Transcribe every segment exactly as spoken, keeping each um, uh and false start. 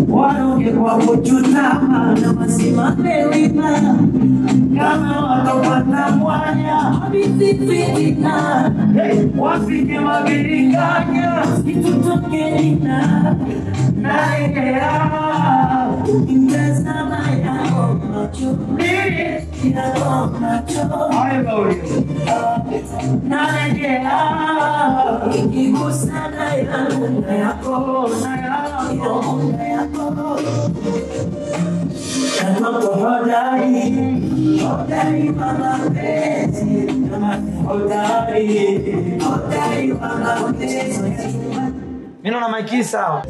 Waroge kwa kuchutama na masimame wima. Kama watopata mwanya habisi fitina. Wafike mabilinganya situtokelina. Naegea Intazama ya macho ya macho Naegea Ikigusana ya munda yako Na yako Kama hodari Hodari mama pezi Hodari Hodari mama pezi Mino na maiki sawa.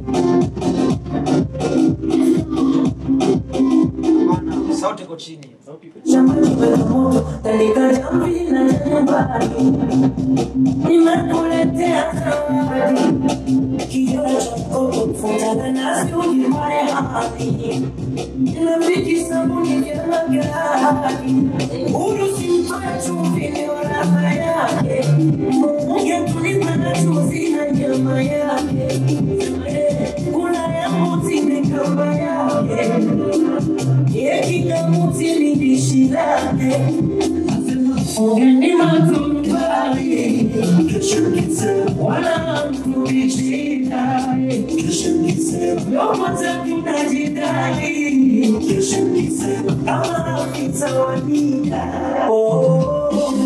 Bana, sauti iko chini. Sauti iko chini. Talika jambi na nyumbani. Nimekuletea zawadi. Kioo chako kufunga na sudi marehani. Rafiki sabuni ya magari. Urusi mtoya chumvi ni wala yake. Ungetulipa na chumvi na nyama yake. Kuna ya muti ni kama yake. Yekika muti ni dishi lake. Ungeni matubari. Wala mtubishina. Yomata tunajidai. Kama kitawanika. Oh,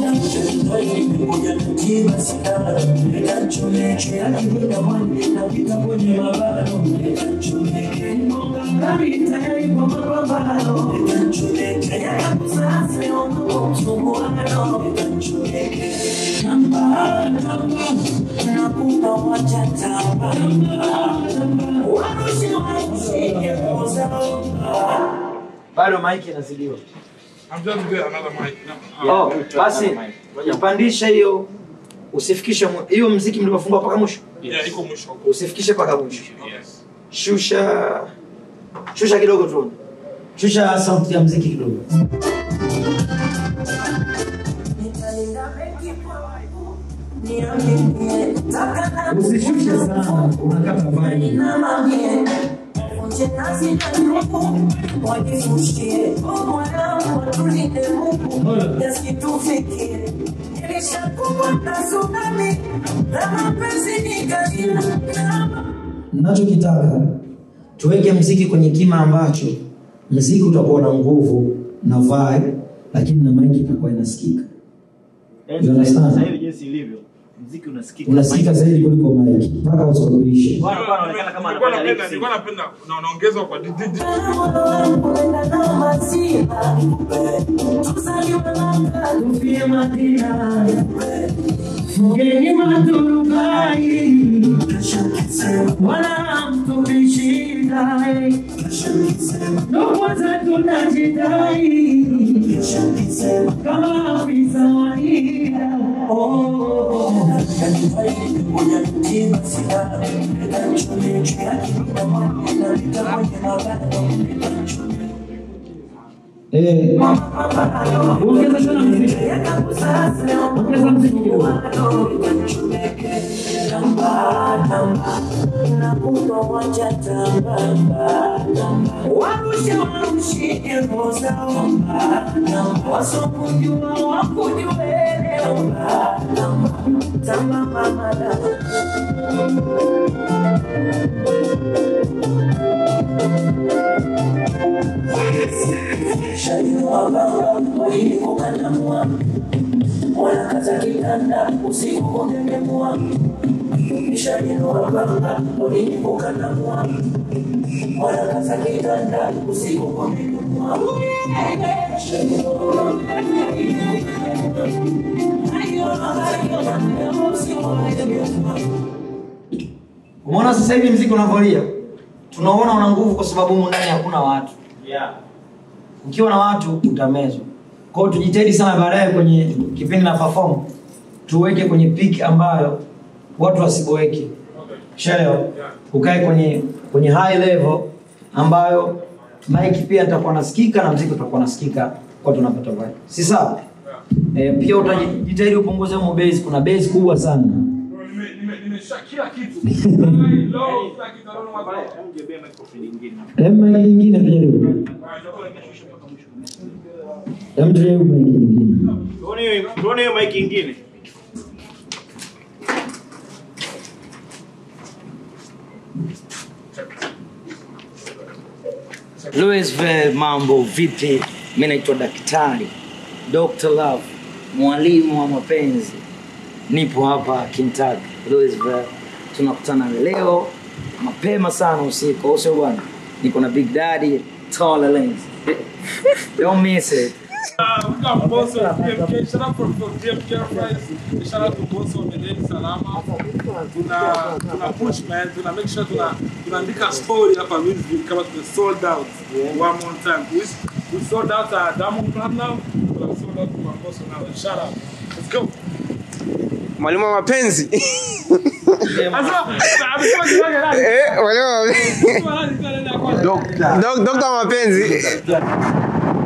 bado maiki inazidiwa. I'm just get another mic. Oh, basi yapandisha hiyo. Usifikishe hiyo muziki mlipofungwa paka mwisho. Yeah, iko mwisho. Usifikishe paka mwisho. Yes. Shusha shusha kidogo tu. Shusha sauti ya muziki kidogo. Usishushe sana, unakata vibe. Ninachokitaka tuweke muziki kwenye kima ambacho muziki utakuwa na nguvu na vibe, lakini na mic itakuwa inasikika. Sasa hivi jinsi ilivyo muziki unasikika unasikika zaidi kuliko mic mpaka usogopishe. Bwana bwana anaonekana kama anapenda. Nilikuwa napenda na unaongeza kwa didi. Mgeni maturukai wala mtubishindai Nukwaza tunajidai kama afisa wahida Eh, ongeza sana muziki. Ongeza muziki kidogo. Warusha warushike roza wasokujua wakujuelewa tamba mamada Shayu wabanga mwiliku kanamua Mwana kaza kitanda usiku kongemua Shayu wabanga mwiliku kanamua Mwana kaza kitanda usiku kongemua Shayu wabanga Umeona sasa hivi muziki unavolia? Tunaona una nguvu kwa sababu huko ndani hakuna watu. yeah. Ukiwa na watu utamezwa. Kwa hiyo tujitahidi sana baadaye kwenye kipindi na perform tuweke kwenye peak ambayo watu wasiboeke. Okay. Shelewa. Yeah. Ukae kwenye kwenye high level ambayo mic pia itakuwa nasikika na muziki utakuwa nasikika watu wanapata vibe. Si sawa? Yeah. Eh, pia utajitahidi upunguze mo bass, kuna bass kubwa sana. Nime nime Nimesha kila kitu. I love kila kitu naona watu. Mjebea microphone nyingine. Ema nyingine tujaribu. Hem tujaribu mic nyingine. Tuone tuone hiyo mic nyingine. Louisville, mambo vipi? Mimi naitwa daktari Doctor Love, mwalimu wa mapenzi. Nipo hapa Kentucky, Louisville. Tunakutana leo mapema sana usiku, au sio bwana? Niko na Big Daddy, Tall Lens. Don't miss it. Uh, we got Mbosso D M K. Shout out from D M K Fries. Shout out to Mbosso Marekani Salama. Tuna tuna push man. Tuna make sure tuna tunaandika story hapa music kama tuna sold out one more time. We we sold out a Diamond Platinum. We sold out to Mbosso now. Shout out. Let's go. Mwalimu wa mapenzi. Asa, amesema jina gani? Eh, mwalimu wa mapenzi. Doctor. Doctor wa mapenzi.